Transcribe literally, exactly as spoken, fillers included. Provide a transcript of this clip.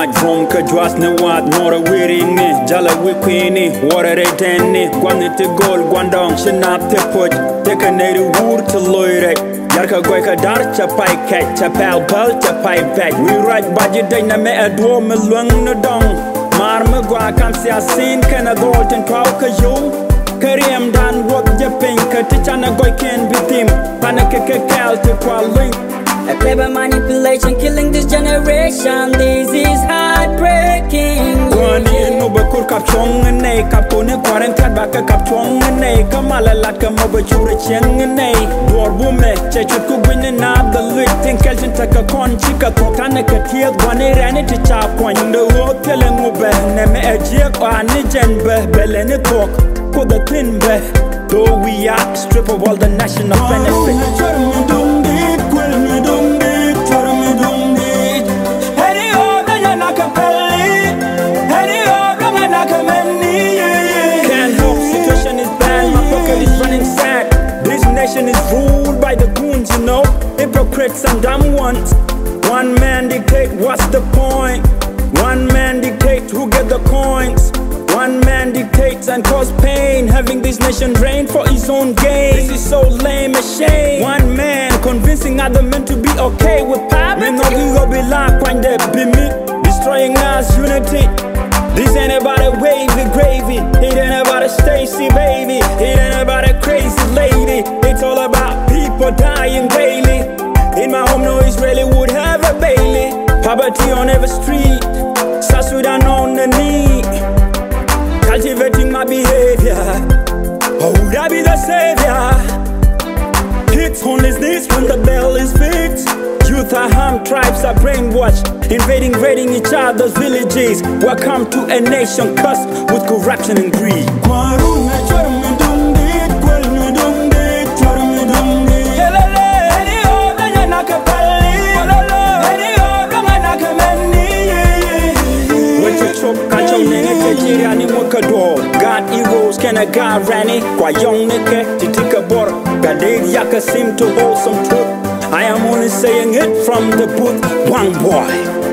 Maj from Kajuas ne wat Nora wearing ni Jala wikini Water de tenni Gwani te gol Gwandong Shinap te put Teka neri woor te loire Yarka goy ka dar cha pai kat cha pal bal cha pai back We right budget day na me adwo me luang no dong Mar me gwa kam si asin kana golden pau ka yo Karim dan wok japin ka tichana goy ken bitim Pana ke ke kal te kwa link A clever manipulation killing this generation. This is heartbreaking. Gwani no ba kur kap chong ne kap ko ne kwaren tat ba ka kap chong ne kamala lat ka mo ba chure cheng ne dor bu me che chut ku gwin na the lit tin kelchen ta ka kon chika ko kan ka tie gwani rani ti cha kwan de wo tele ngo be ne me ejie kwa ni jen be bele ne tok ko the tin be though we are strip of all the national benefits. Is ruled by the goons, you know, hypocrites and dumb ones. One man dictate what's the point. One man dictates who get the coins. One man dictates and cause pain, having this nation reign for his own gain. This is so lame, a shame. One man convincing other men to be okay with poverty. Men no we go be like when they be me, destroying us unity. This ain't about a wavy gravy. It ain't about a Stacy baby. It ain't about a crazy lady. It's all about people dying daily. In my home, no Israeli would have a Bailey. Poverty on every street. South Sudan on the knee. Cultivating my behavior. How would I be the savior? Kids on his knees when the bell is fixed. Youth are harmed, tribes are brainwashed, invading, raiding each other's villages. Welcome to a nation cursed with corruption and greed. God eagles can a God rani Kwa young neke titika bor Gadeg yaka seem to hold some truth I am only saying it from the booth One boy